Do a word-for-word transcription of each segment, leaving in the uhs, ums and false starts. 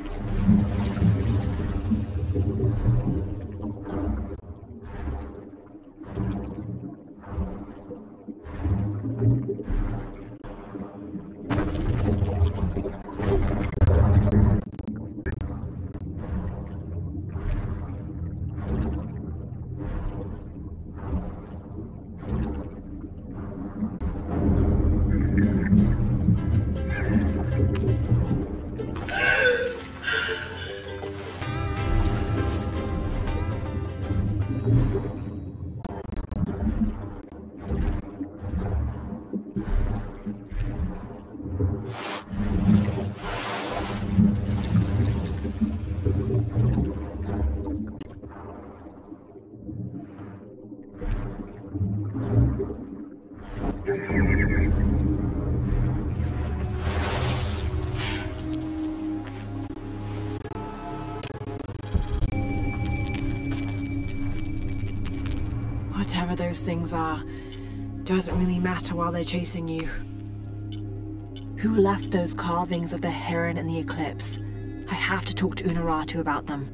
Whatever those things are, doesn't really matter while they're chasing you. Who left those carvings of the Heron and the Eclipse? I have to talk to Unuratu about them.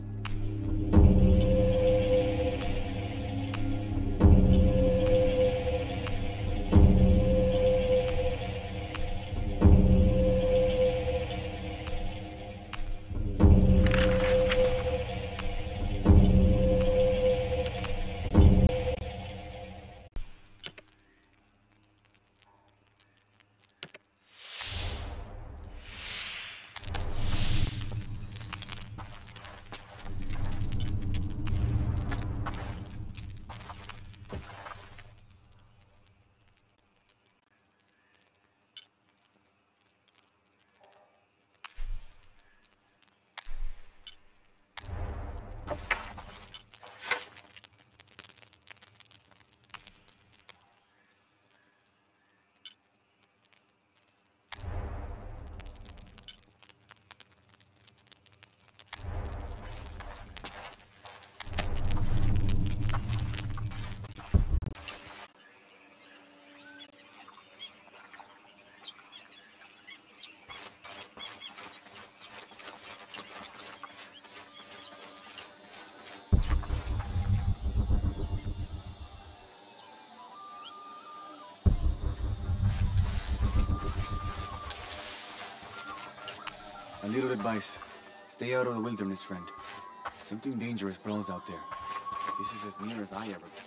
A little advice. Stay out of the wilderness, friend. Something dangerous prowls out there. This is as near as I ever get.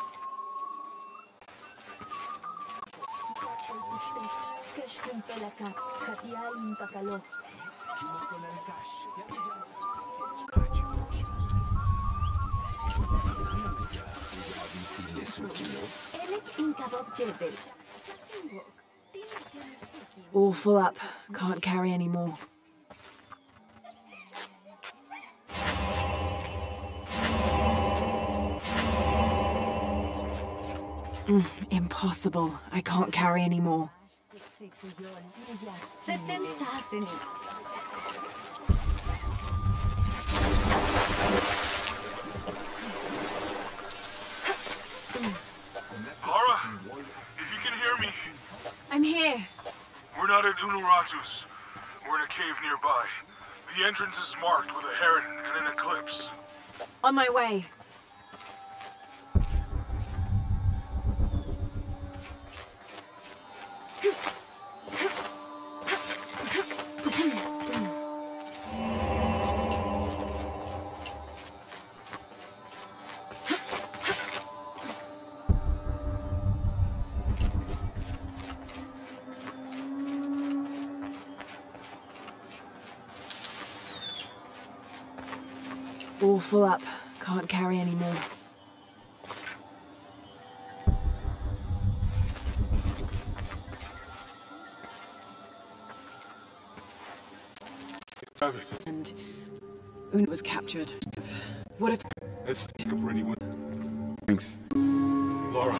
All full up. Can't carry any more. Mm, impossible. I can't carry any more. Lara, if you can hear me. I'm here. We're not at Unuratu's. We're in a cave nearby. The entrance is marked with a heron and an eclipse. On my way. All full up. Can't carry any more. Have it. And Una was captured. What if... Let's take up ready one. Thanks. Lara.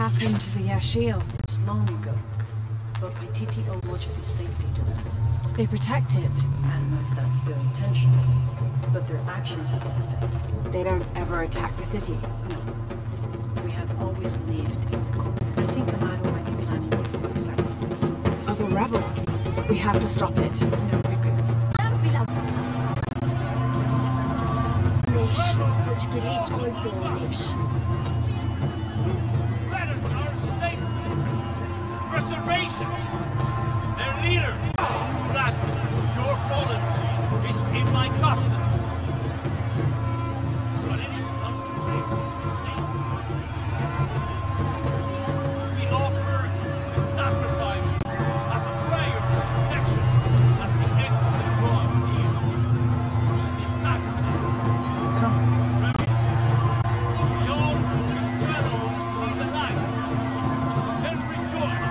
happened to the Yashil? Long ago. But Paititi owe much of its safety to them. They protect it. I don't know if that's their intention, but their actions have that effect. They don't ever attack the city. No. We have always lived in Ko. I think Amado might be planning a public sacrifice. Of a rebel. We have to stop it. No, repair. Preservation! Their leader, Muratu, your fallen queen, is in my custody. But it is not too late to save you. We offer a sacrifice as a prayer of protection as the Emperor draws near. This sacrifice. Come. Beyond the shadows see the light. And rejoice.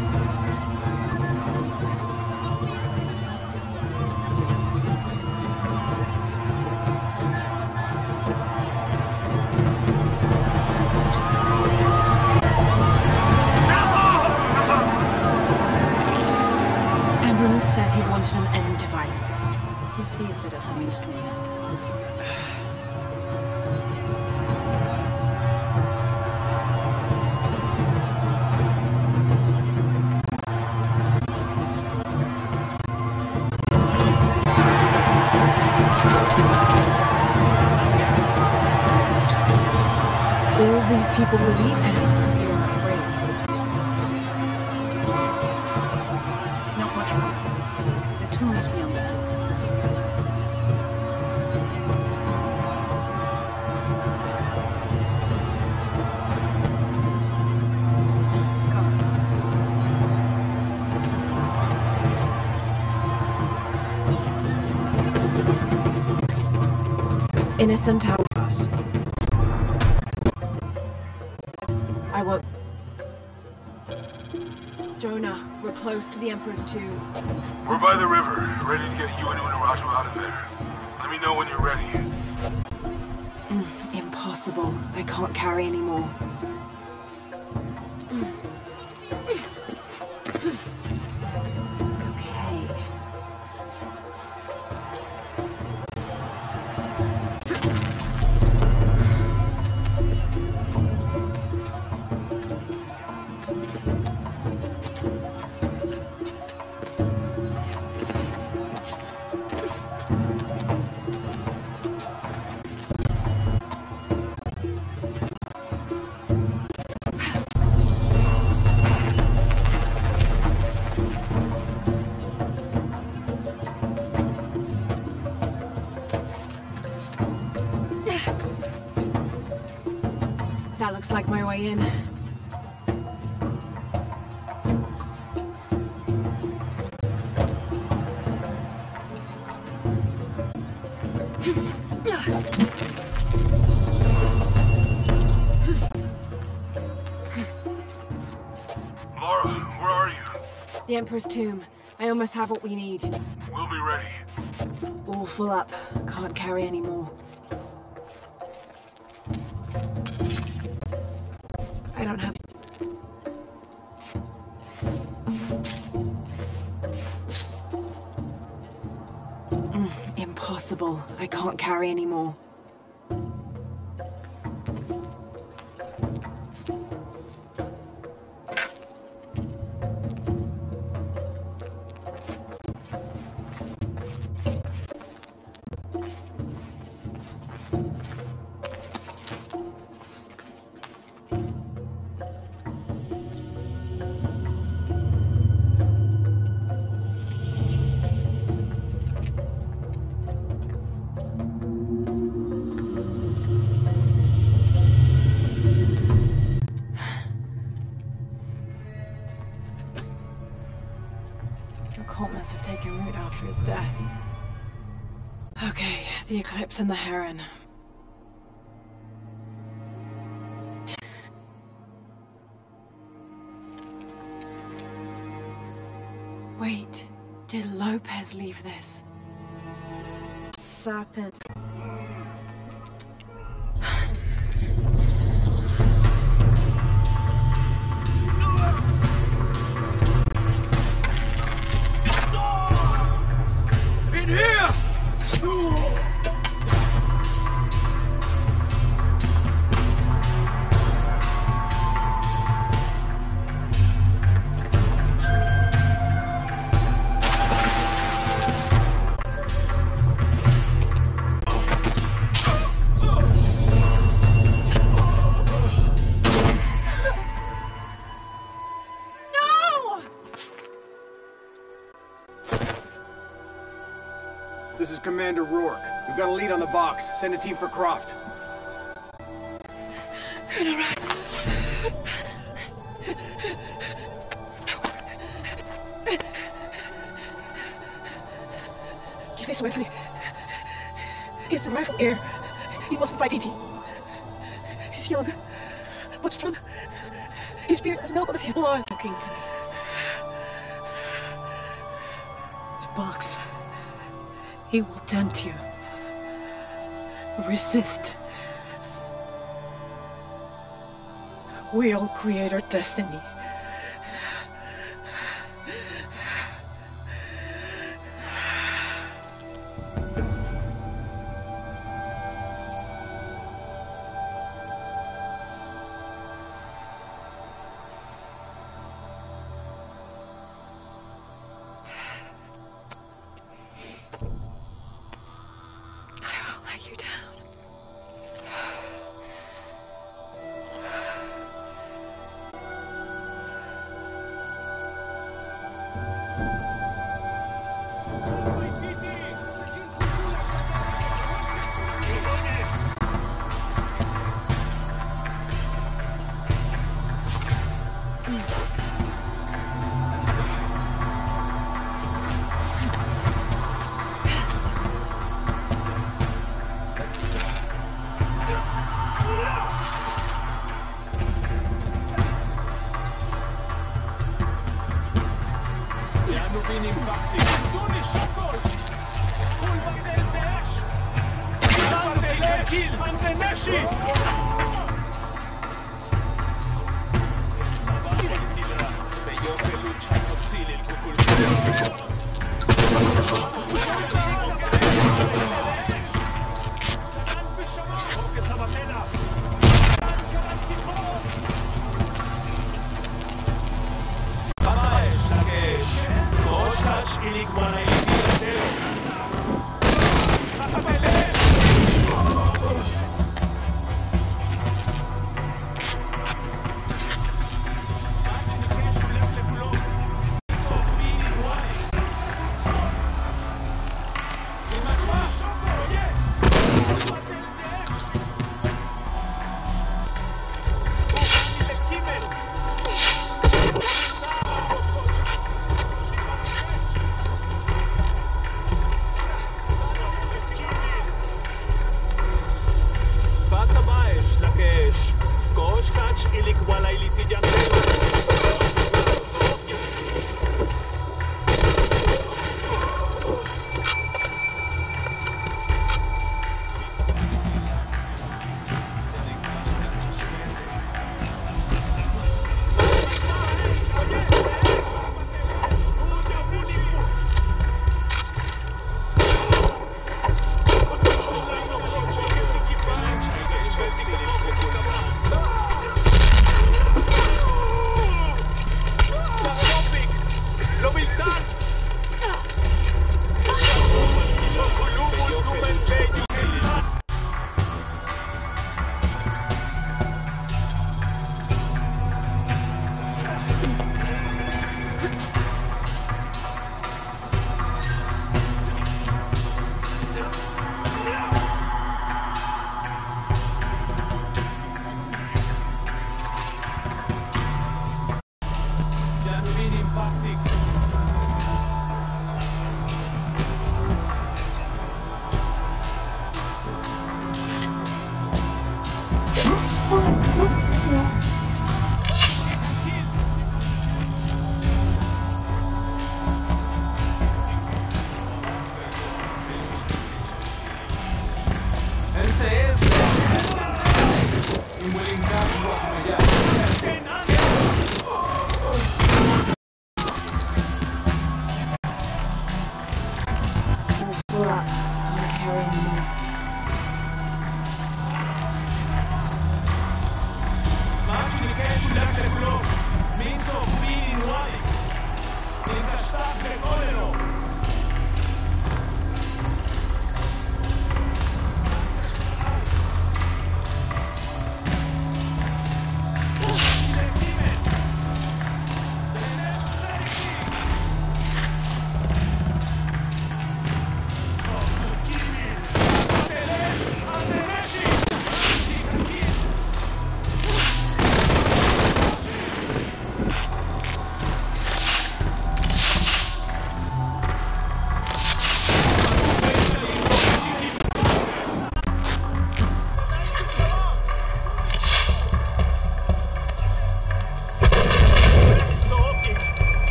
Ambrose said he wanted an end to violence. He sees it as a means to an end. All these people believe him. They are afraid. Not much further. The tomb is beyond that door. Come. Innocent house. I won't. Jonah, we're close to the Emperor's tomb. We're by the river, ready to get you and Unuratu out of there. Let me know when you're ready. Mm, impossible. I can't carry anymore. Okay. That looks like my way in. Laura, where are you? The Emperor's tomb. I almost have what we need. We'll be ready. All full up. Can't carry anymore. I don't have... Mm, impossible. I can't carry anymore. Cult must have taken root after his death. Okay, the Eclipse and the Heron. Wait, did Lopez leave this? Serpent. This is Commander Rourke. We've got a lead on the box. Send a team for Croft. Unarat. Give this to Wesley. He's a rifle heir. He mustn't fight Edie. He's young, but strong. His spirit as noble as his blood. Looking to me. The box. It will tempt you. Resist. We all create our destiny. You down.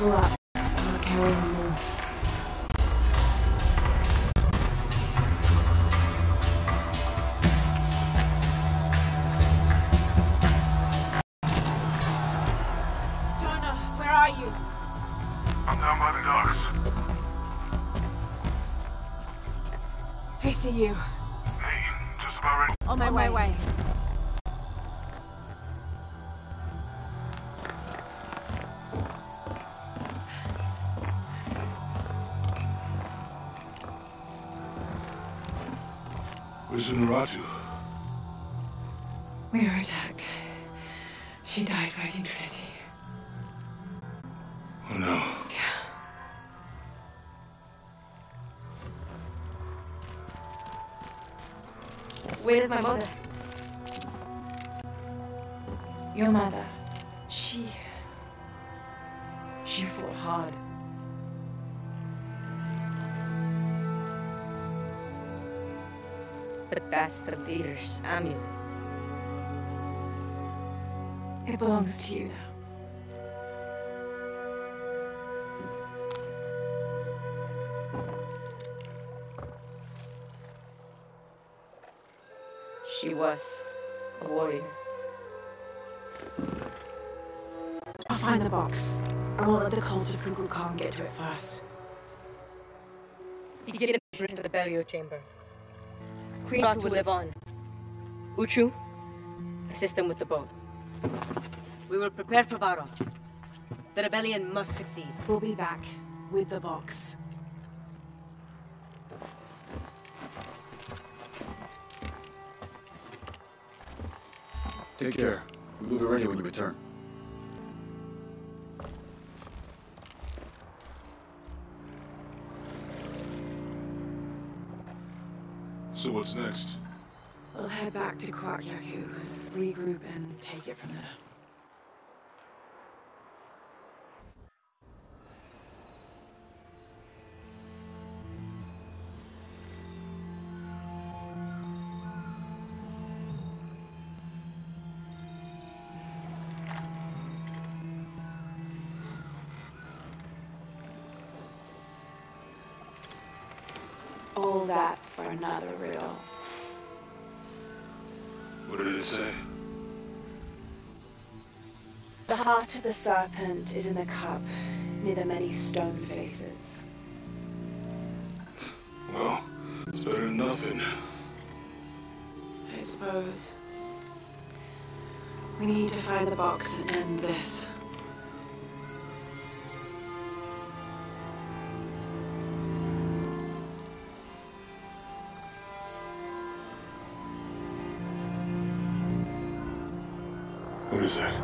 Buckle up. I'm not carrying you more. Jonah, where are you? I'm down by the docks. I see you. Hey, just about ready. On my, On way. my way. Where's Unuratu? We were attacked. She died fighting Trinity. Oh no. Yeah. Where is my mother? Your mother. She... She fought hard. But that's the leader's amulet. It belongs to you now. She was a warrior. I'll find the box. I will let the cult of Kukulkan get to it first. You get him into the burial chamber. Queen Ratu will live on. Uchu, assist them with the boat. We will prepare for battle. The rebellion must succeed. We'll be back with the box. Take care. We will be ready when you return. So what's next? We'll head back to Kwakyaku, regroup, and take it from there. All that for another riddle. What did it say? The heart of the serpent is in the cup, near the many stone faces. Well, it's better than nothing. I suppose. We need to find the box and end this. What is that?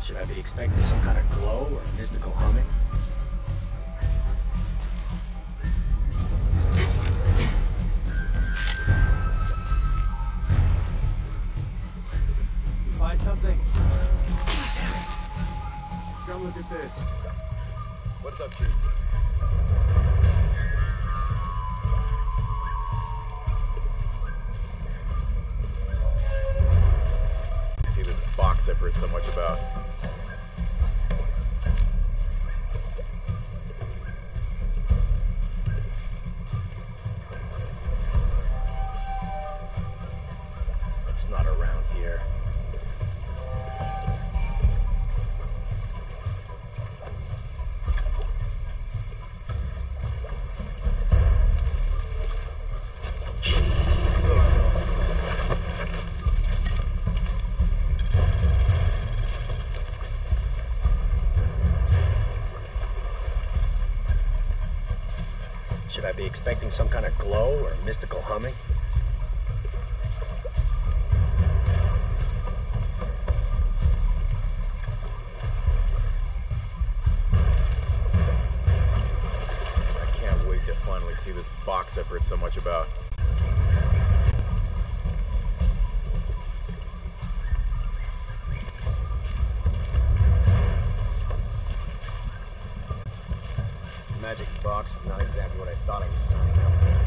Should I be expecting some kind of glow or mystical humming? Find something? Damn it. Come look at this. What's up, Chief? See this box I've heard so much about. It's not around here. Should I be expecting some kind of glow or mystical humming? I can't wait to finally see this box I've heard so much about. Magic box is not exactly what I thought I was signing up for.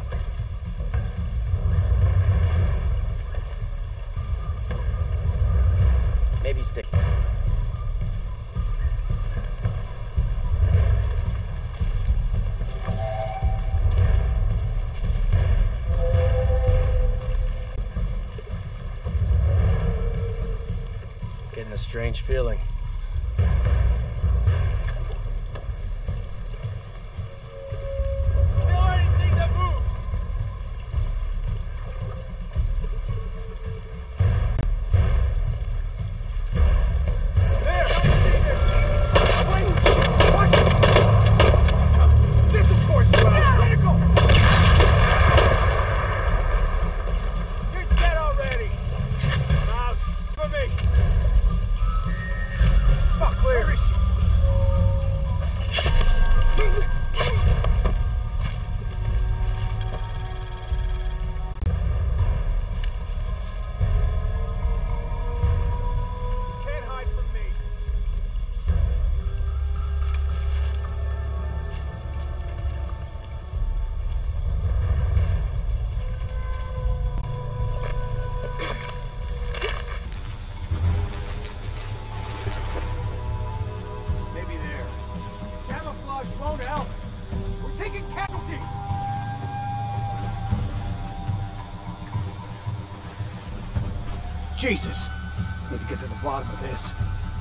Maybe stick. Getting a strange feeling. Jesus! Need to get to the bottom of this.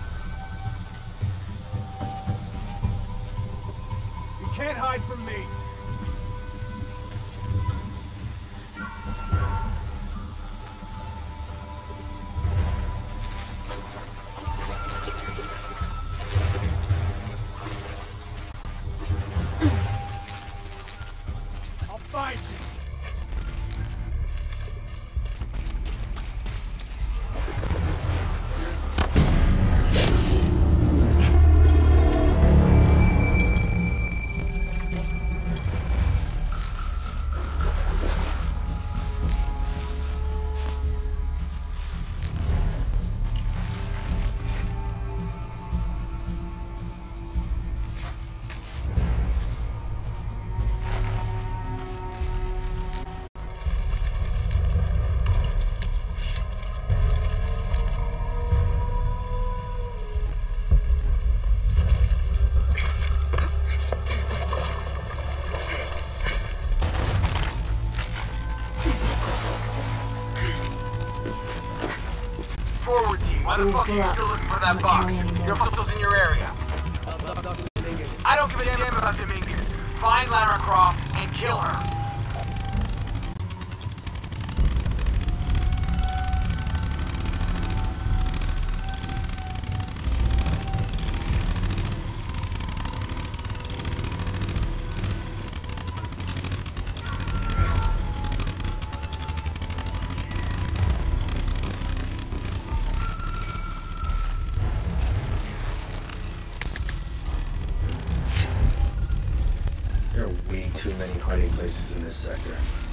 You can't hide from me! I'll find you! Forward team, why the fuck are you still looking for that box? Your hostiles in your area. I don't give a damn about Dominguez. Find Lara Croft and kill her. too many hiding places in this sector.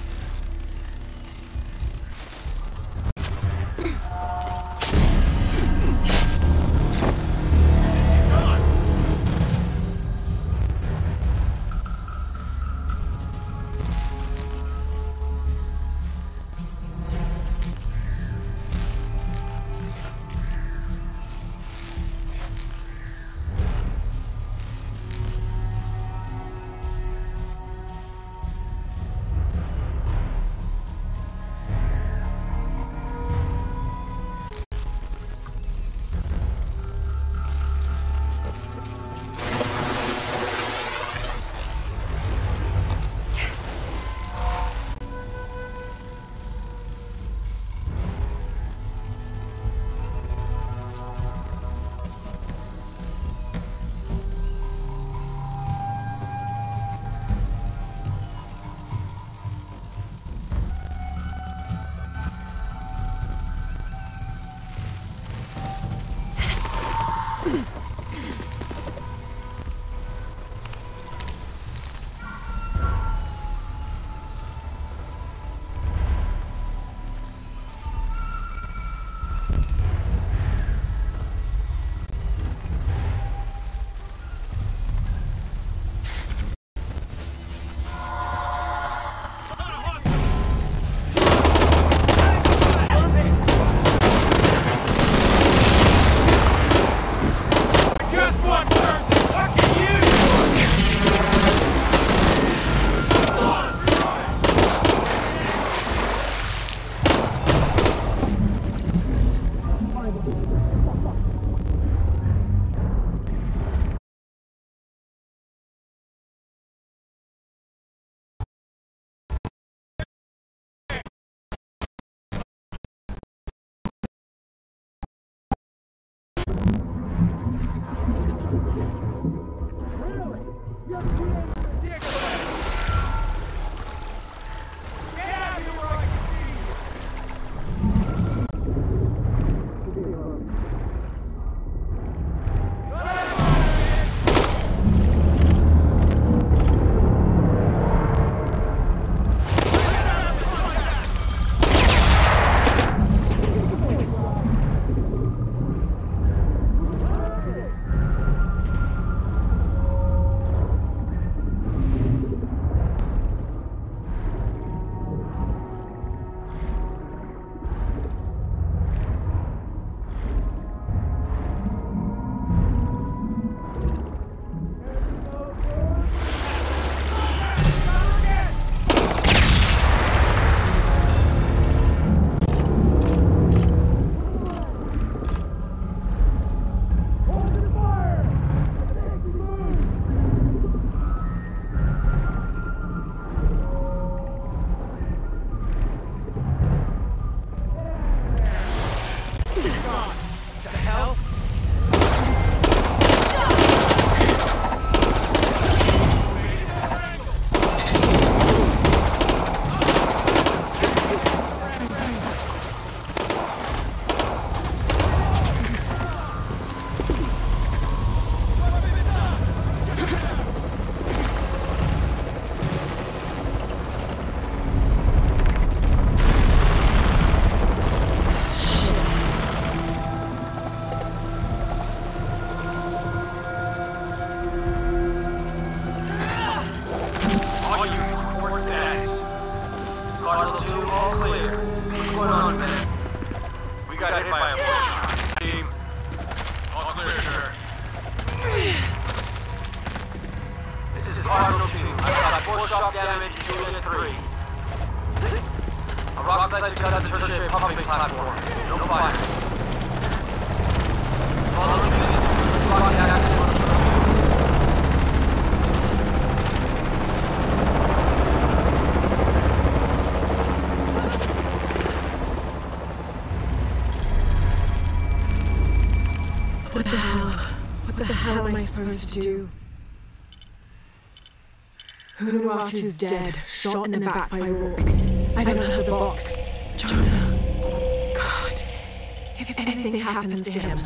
What the hell? What the hell am I supposed to do? Hunuratu's dead, shot in the back by Rourke. I don't have the box. Jonah. God. If anything happens to him.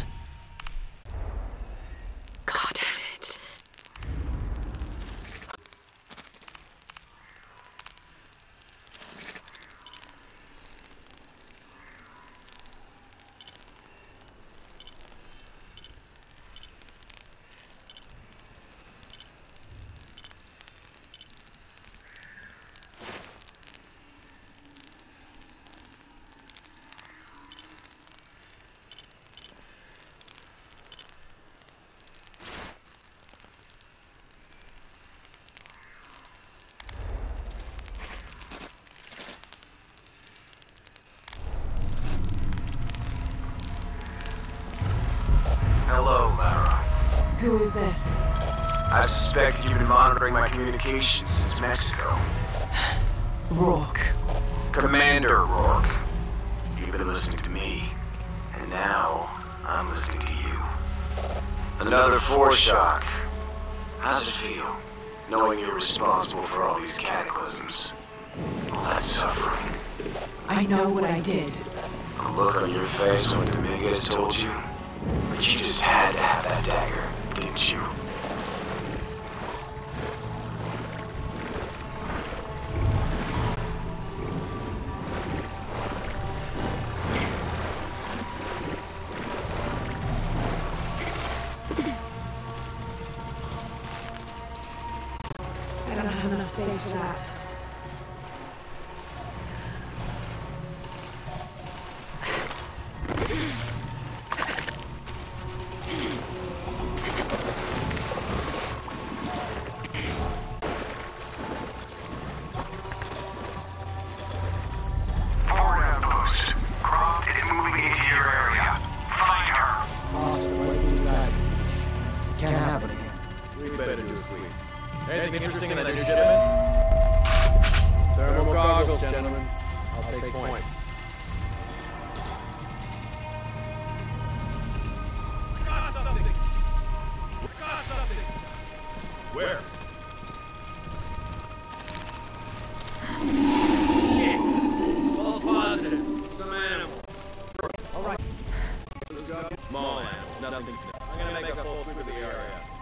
God damn it. Who is this? I suspected you've been monitoring my communications since Mexico. Rourke. Commander Rourke. You've been listening to me, and now I'm listening to you. Another foreshock. How's it feel, knowing you're responsible for all these cataclysms? All that suffering. I know what I did. The look on your face when Dominguez told you? But you just had to have that dagger, didn't you? I don't have enough space for that. Forward outpost. Croft is moving into your area. Find her. Can't happen again. We better do it quick. Anything interesting in that new shipment? Thermal goggles, gentlemen. I'll take point. Got something! Got something! Where? Shit! False positive. Some animal. Alright. Small animals, nothing significant. I'm gonna make a full sweep of the area.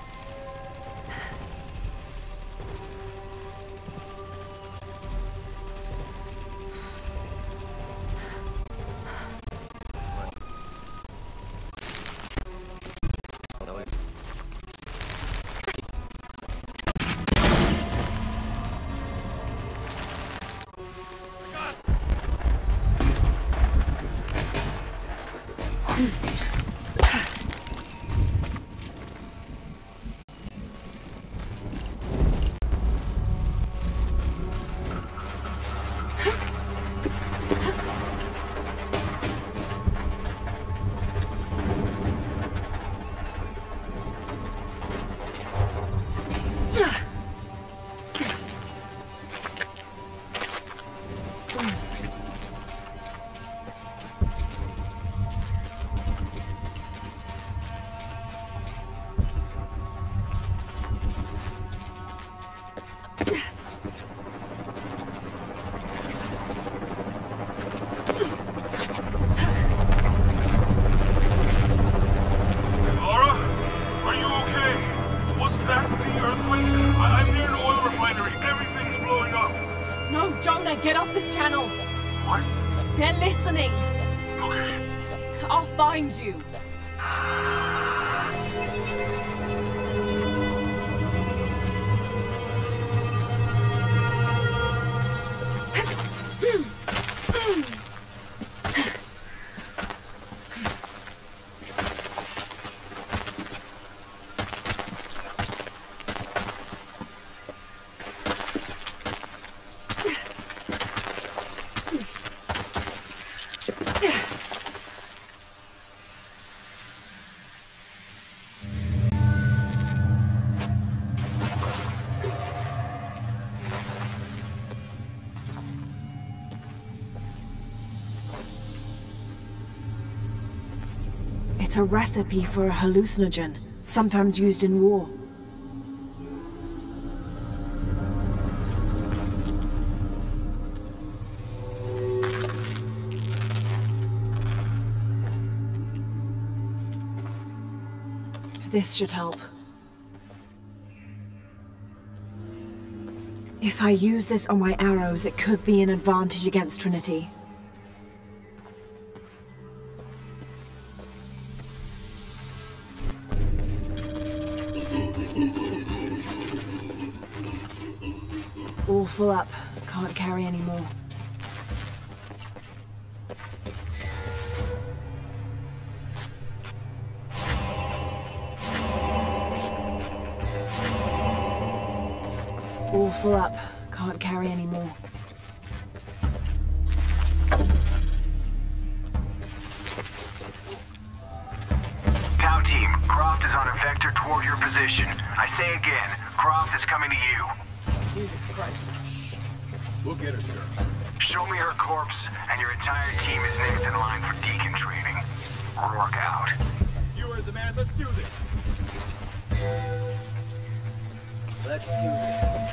Get off this channel! What? They're listening! Okay. I'll find you! It's a recipe for a hallucinogen, sometimes used in war. This should help. If I use this on my arrows, it could be an advantage against Trinity. All full up. Can't carry any more. All full up. Can't carry any more. Tau team, Croft is on a vector toward your position. I say again, Croft is coming to you. Jesus Christ. We'll get her, sir. Show me her corpse, and your entire team is next in line for deacon training. Rourke out. You are the man. Let's do this. Let's do this.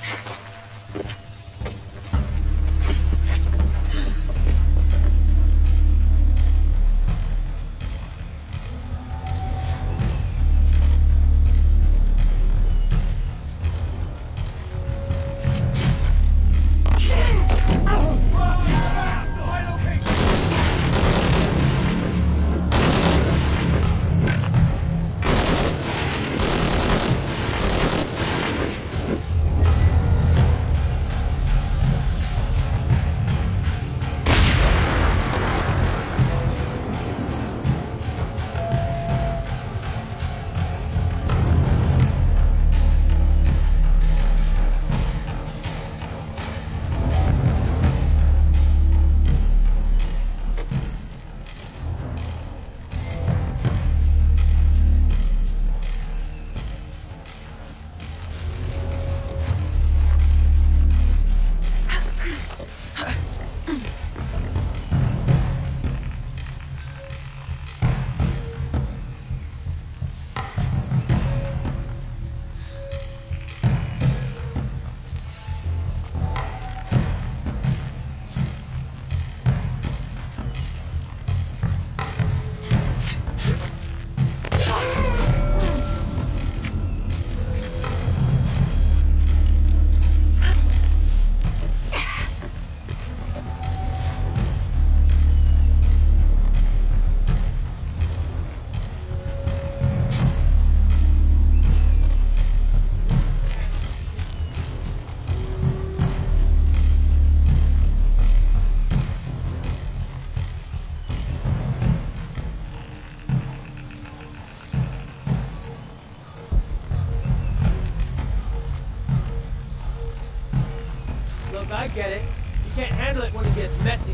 I get it. You can't handle it when it gets messy.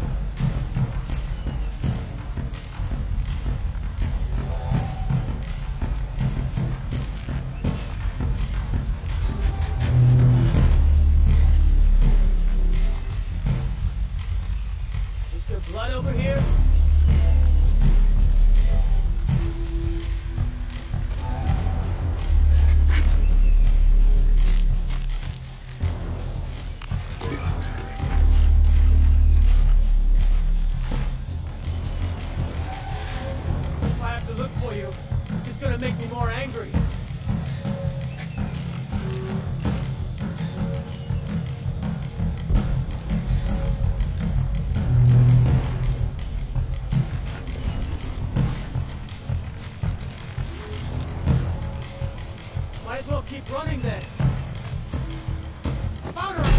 Is there blood over here? Make me more angry. Might as well keep running then. Found her!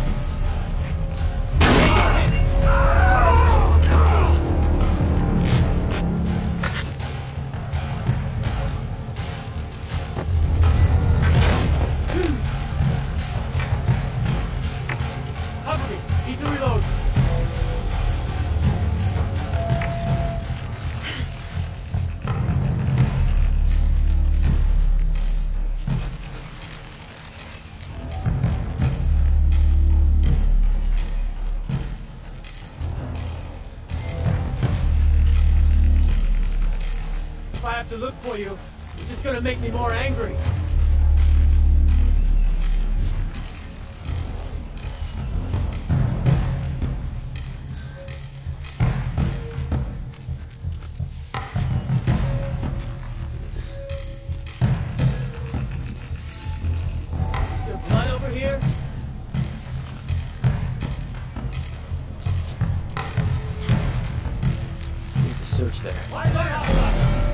If I have to look for you, you're just gonna make me more angry. Is there blood over here? Need to search there. Why is that?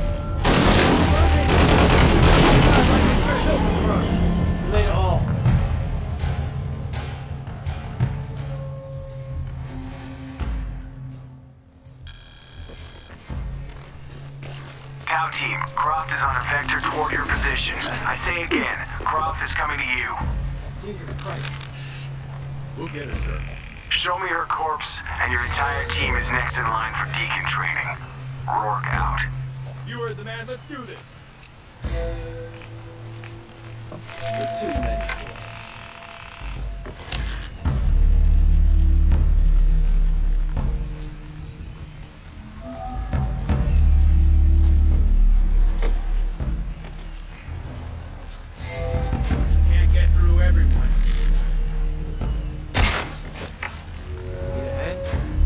Lay it all. Tau team, Croft is on a vector toward your position. I say again, Croft is coming to you. Jesus Christ. We'll get her, sir. Show me her corpse, and your entire team is next in line for deacon training. Rourke out. You heard the man. Let's do this. We're too many. Can't get through everyone. Need a hand?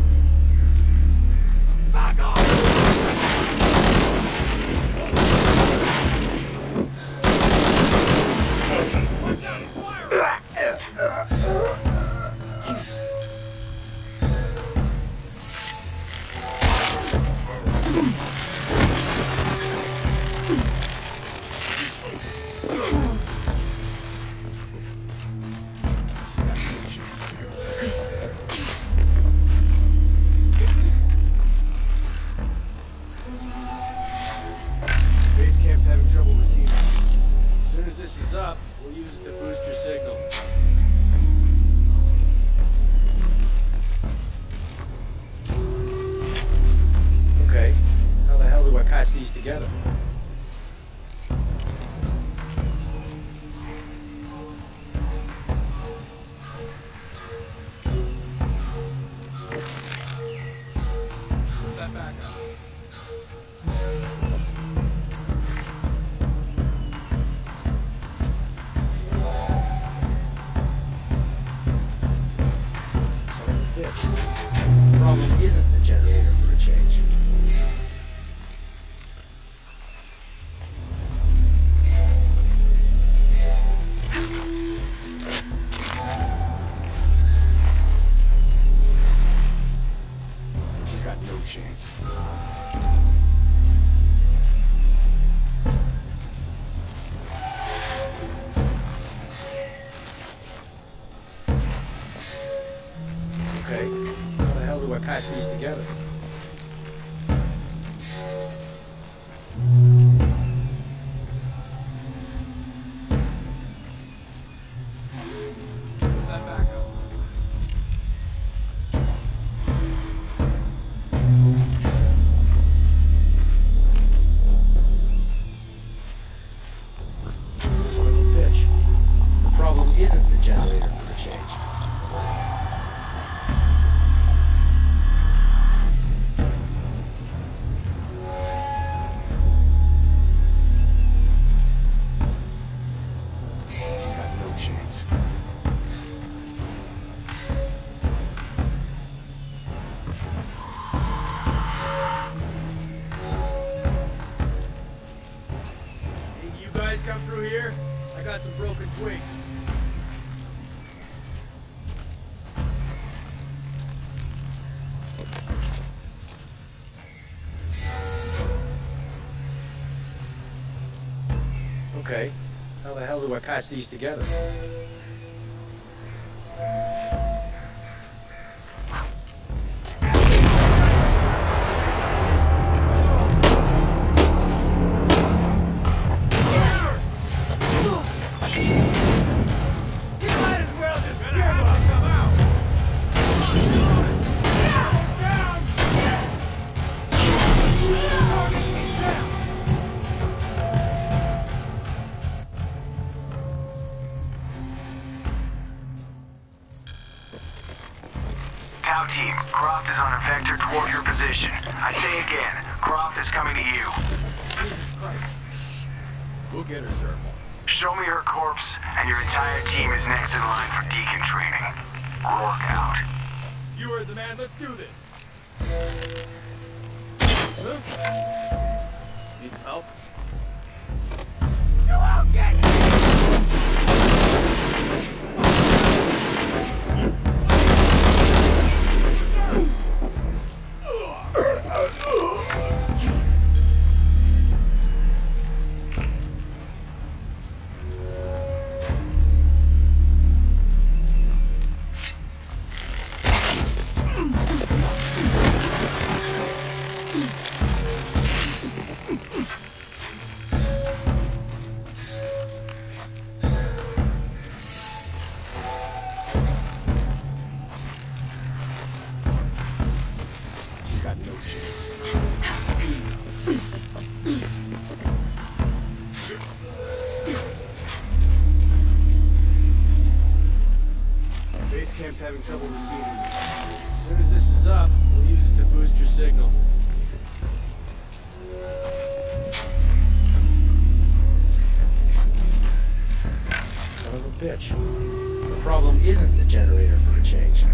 Back off! Base camp's having trouble receiving. As soon as this is up, we'll use it to boost your signal. Okay, how the hell do I patch these together? Put that back up. Son of a bitch. The problem isn't the generator for a change. She's got no chance. Okay, how the hell do I patch these together? Put that back up. Son of a bitch. The problem isn't the generator for a change. She's got no chance. Hey, you guys come through here? I got some broken twigs. Okay, how the hell do I patch these together? Tau team, Croft is on a vector toward your position. I say again, Croft is coming to you. Jesus Christ. We'll get her, sir. Show me her corpse, and your entire team is next in line for deacon training. Rourke out. You heard the man. Let's do this. Needs help? You won't get having trouble receiving you. As soon as this is up, we'll use it to boost your signal. Son of a bitch. The problem isn't the generator for a change.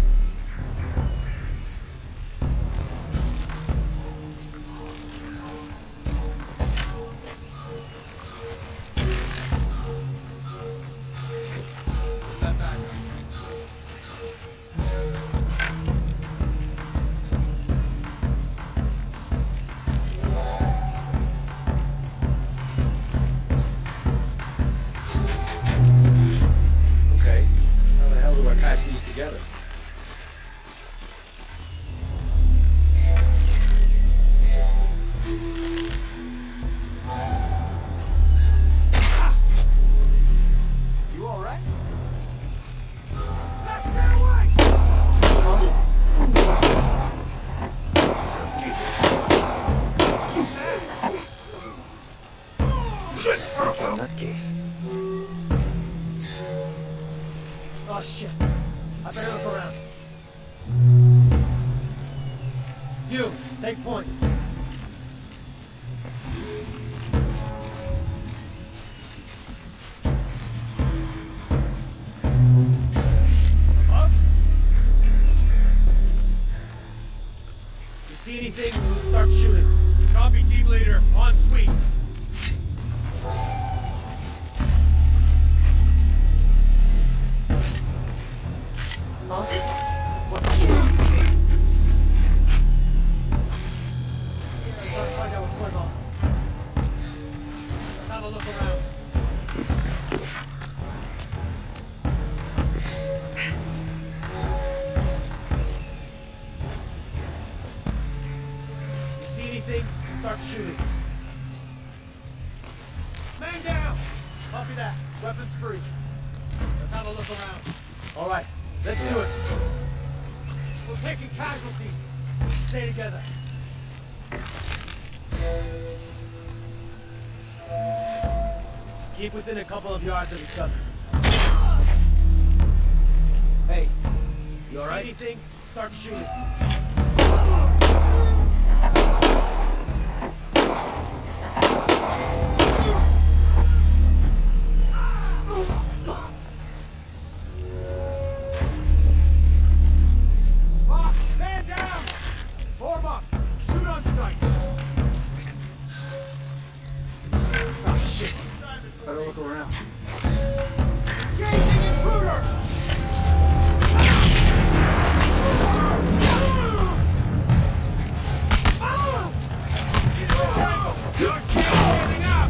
Nutcase. Oh shit. I better look around. You, take point. Up. You see anything? Start shooting. Copy, team leader. On sweep. Start shooting. Man down! Copy that. Weapons free. Let's have a look around. All right, let's do it. We're taking casualties. Stay together. Keep within a couple of yards of each other. Hey, you all right? See anything? Start shooting. Better look around. Engaging intruder! Your shit's getting up!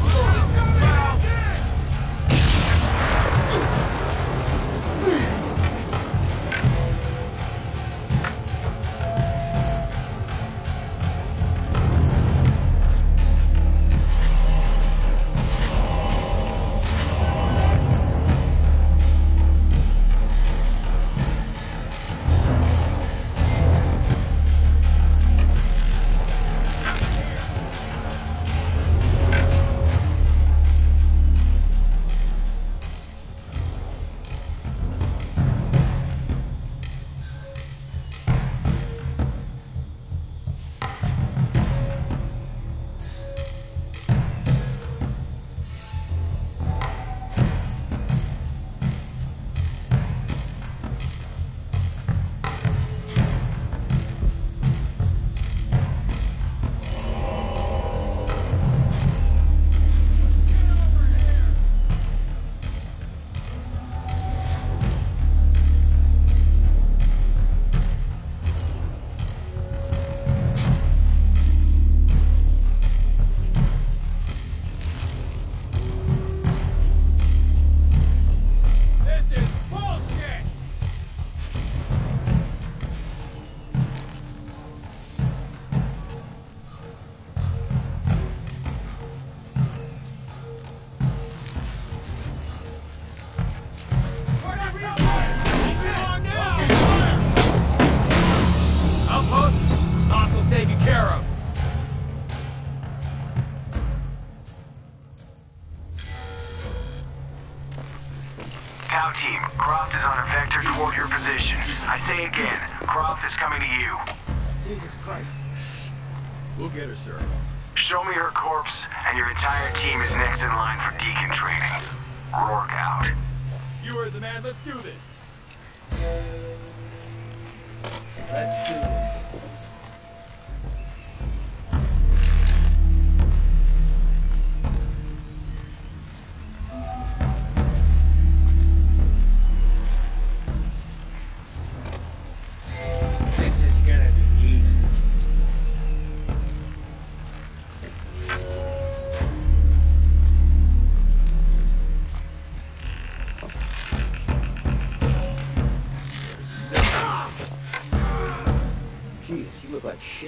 team, Croft is on a vector toward your position. I say again, Croft is coming to you. Jesus Christ. We'll get her, sir. Show me her corpse, and your entire team is next in line for Deacon training. Rourke out. You heard the man. Let's do this. Let's do this. This is gonna be easy. Jesus, you look like shit.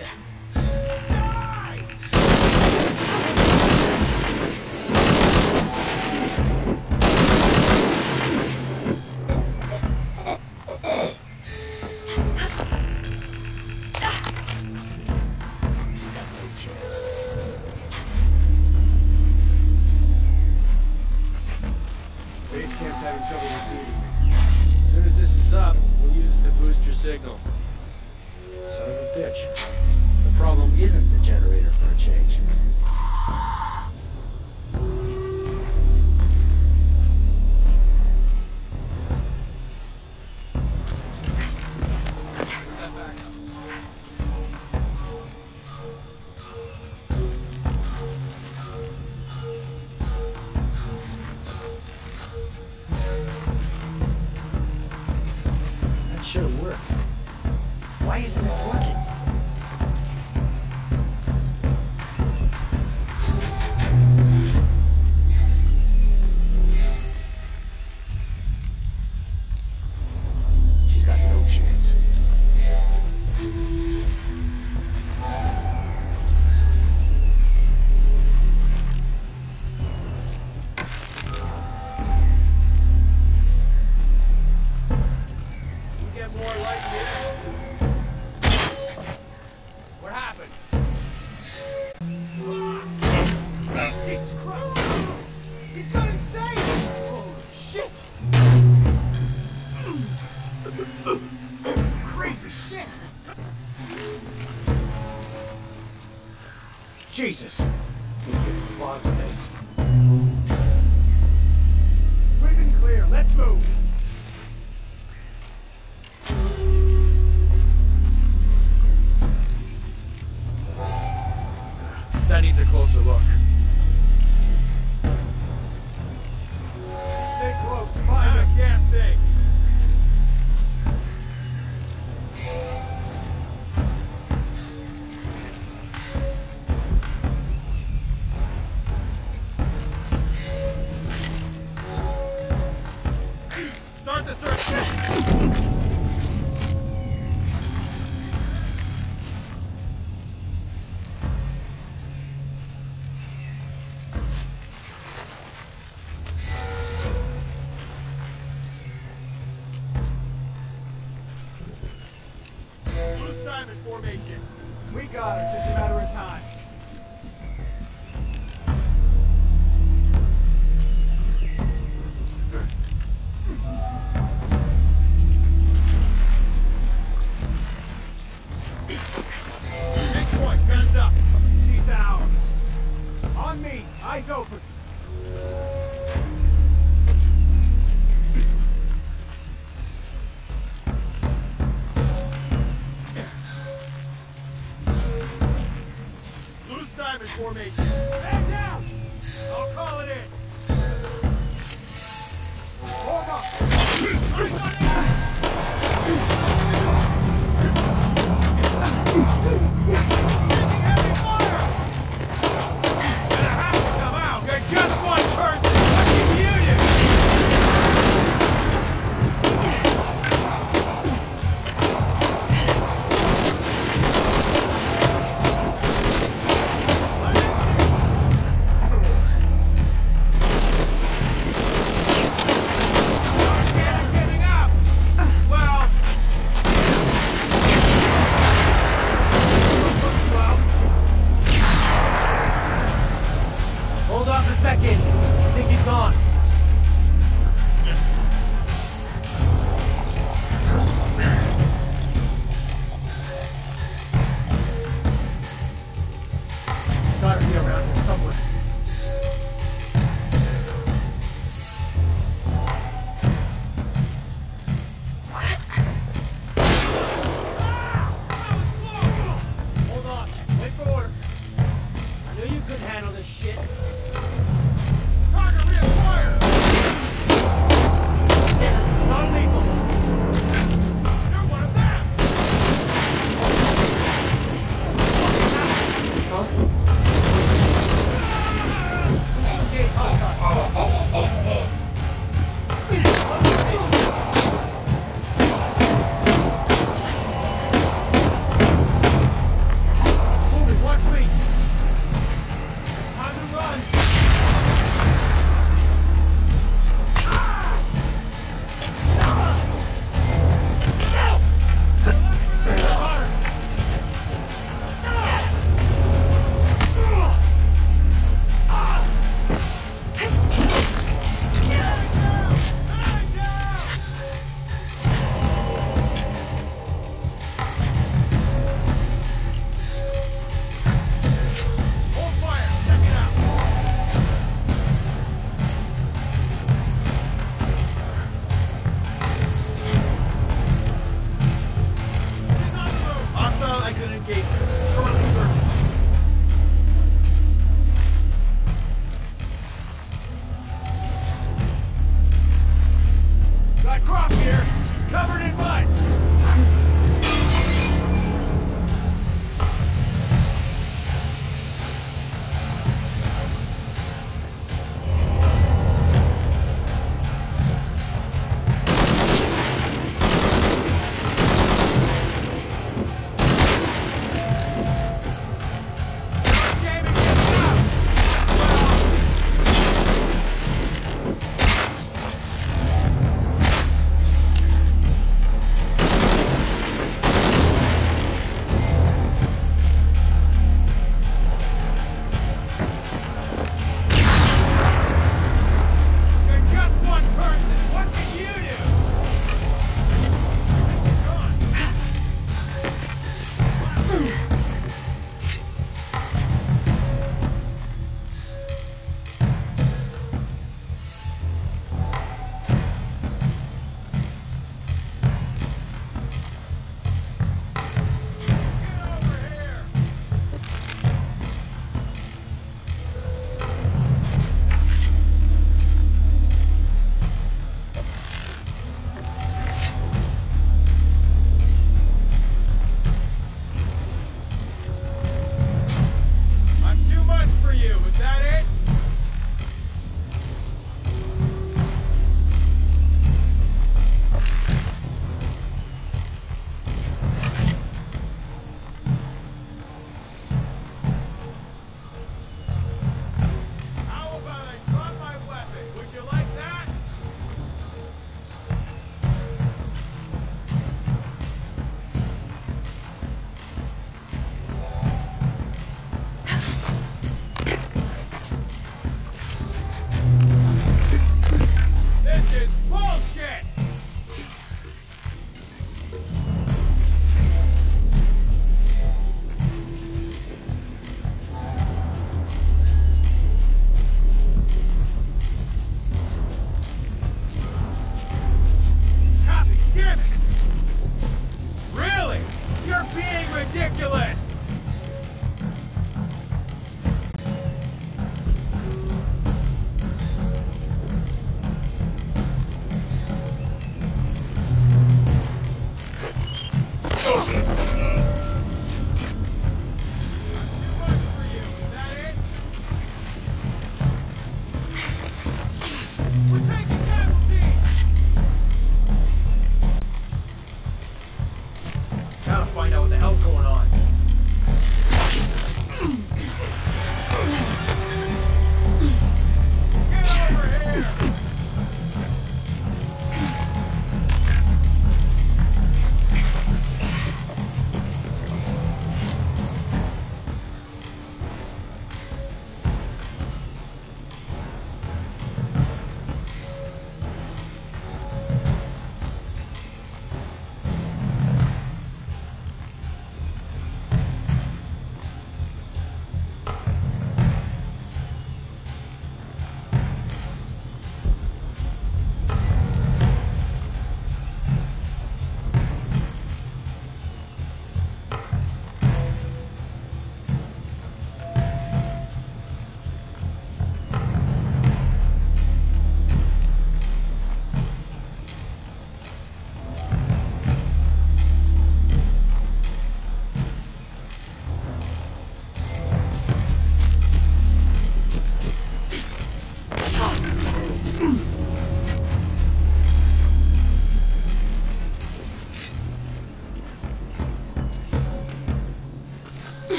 Base camp's having trouble receiving. As soon as this is up, we'll use it to boost your signal. Son of a bitch. The problem isn't the generator for a change. That should have worked. Why isn't it working? She's got no chance. You get more light here. What happened? Jesus Christ! He's gone insane! Holy shit! Some crazy shit! Jesus! We get to the bottom of this. Sweeping clear, let's move! That needs a closer look. Stay close, find a damn thing! Start the search! Loose diamond formation. We got her, just a matter of time. Take point, guns up. She's ours. On me, eyes open. Loose diamond formation. Man down! I'll call it in. Form up! Eyes on it! Taking heavy fire! Gonna have to come out. You're just one person. What can you do? Not scared of giving up. Well, hold off a second. I think he's gone.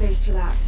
space for that.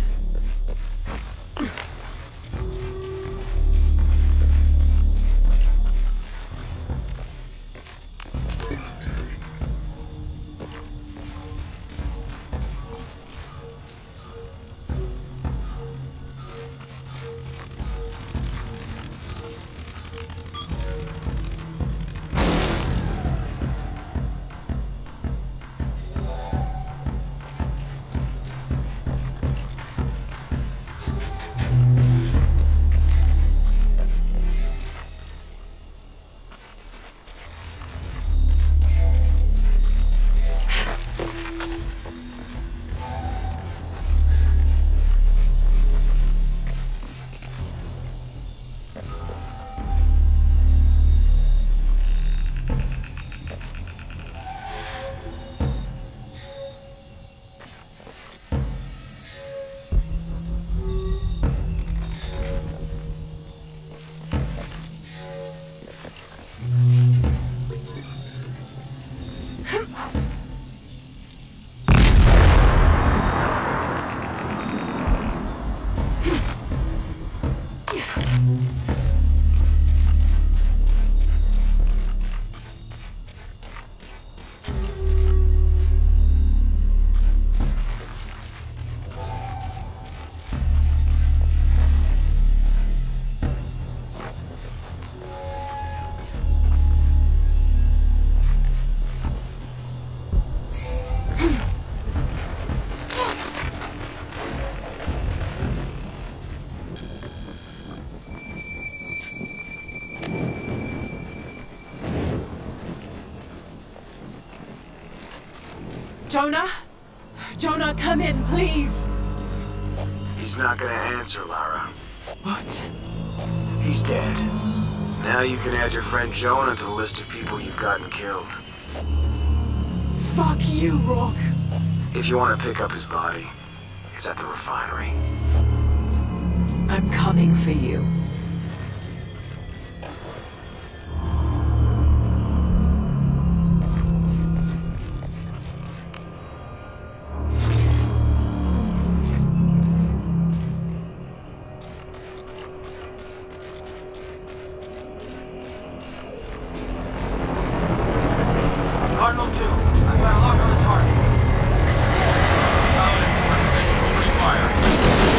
Jonah? Jonah, come in, please! He's not gonna answer, Lara. What? He's dead. Now you can add your friend Jonah to the list of people you've gotten killed. Fuck you, Rourke! If you want to pick up his body, it's at the refinery. I'm coming for you. Cardinal two, I've got a lock on the target. Paladin four, position, opening fire.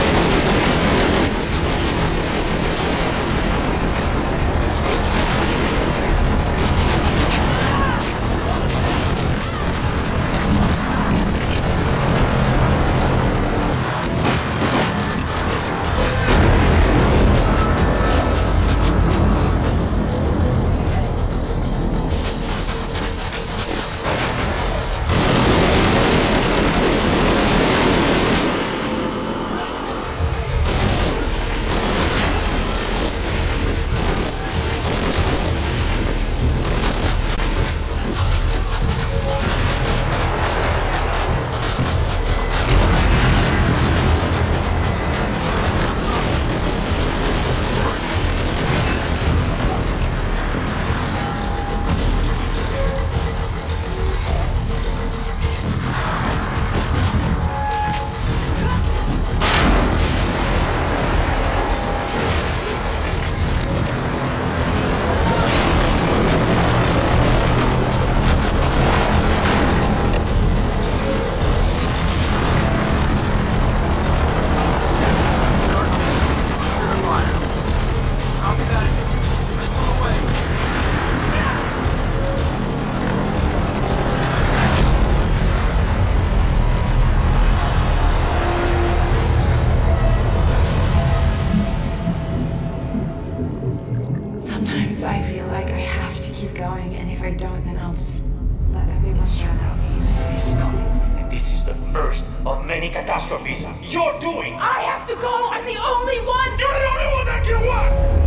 Sometimes I feel like I have to keep going, and if I don't, then I'll just let everyone Tsunami is coming, and this is the first of many catastrophes you're doing! I have to go! I'm the only one! You're the only one that can walk!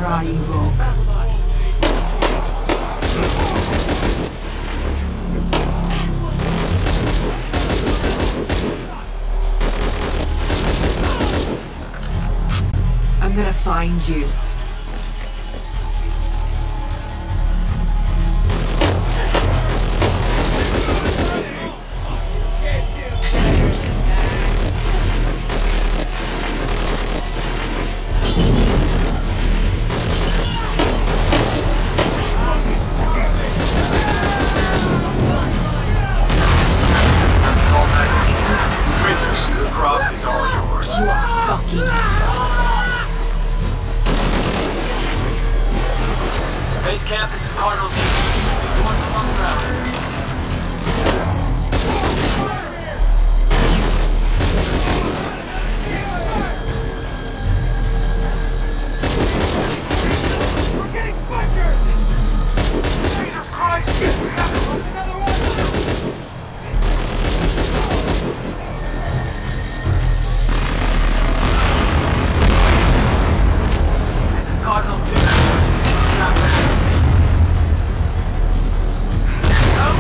are you, Rourke? I'm gonna find you. Base camp, this is Cardinal Two. One on the ground. We're getting butchered! Jesus Christ! Another one! This is Cardinal Two. Not ready.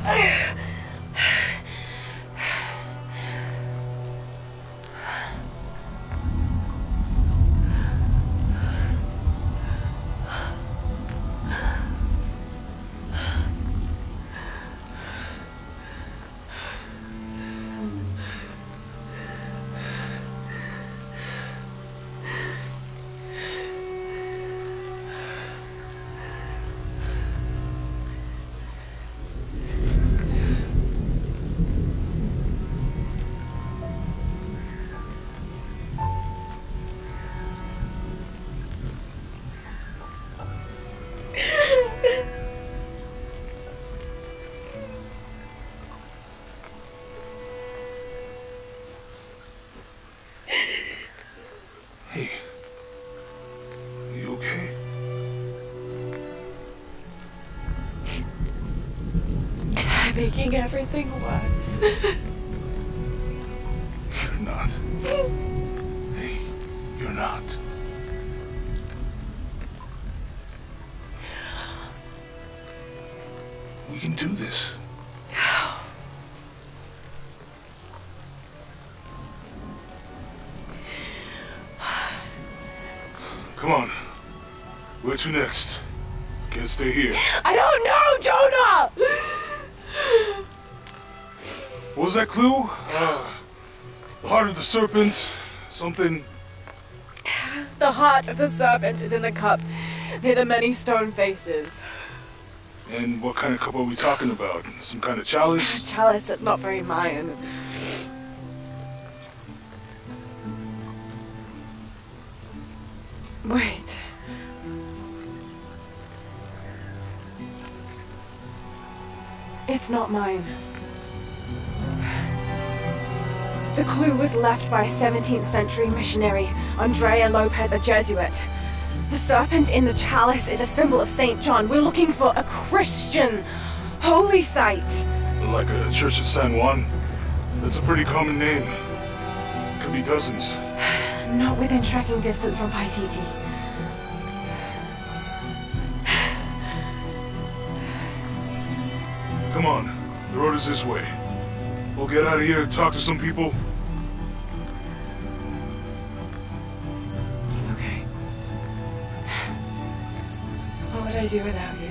Hey. You okay? I'm making everything worse. You're not. Hey, you're not. We can do this. Come on. Where to next? Can't stay here. I don't know, Jonah! What was that clue? Uh, the heart of the serpent, something... The heart of the serpent is in the cup, near the many stone faces. And what kind of cup are we talking about? Some kind of chalice? Chalice that's not very Mayan. Wait. It's not mine. The clue was left by seventeenth century missionary Andrea Lopez, a Jesuit. The serpent in the chalice is a symbol of Saint John. We're looking for a Christian holy site. Like a Church of San Juan? That's a pretty common name. Could be dozens. Not within trekking distance from Paititi. Come on, the road is this way. We'll get out of here, talk to some people. Okay. What would I do without you?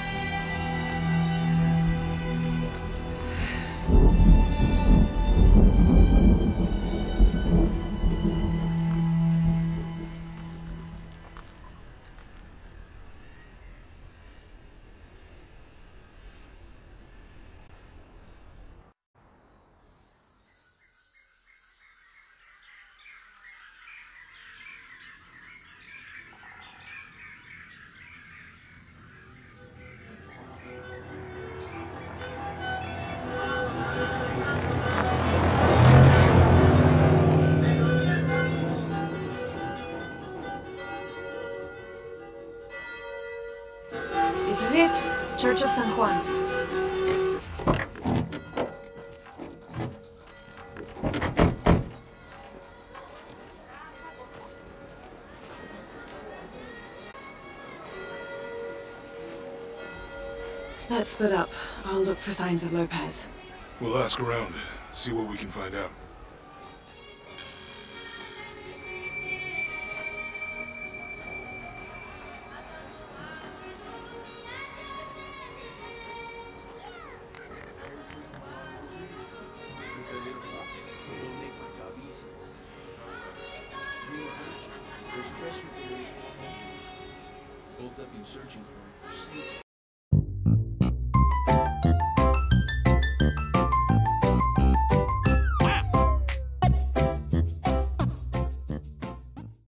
This is it, Church of San Juan. Let's split up. I'll look for signs of Lopez. We'll ask around, see what we can find out. Holds up in searching for snakes.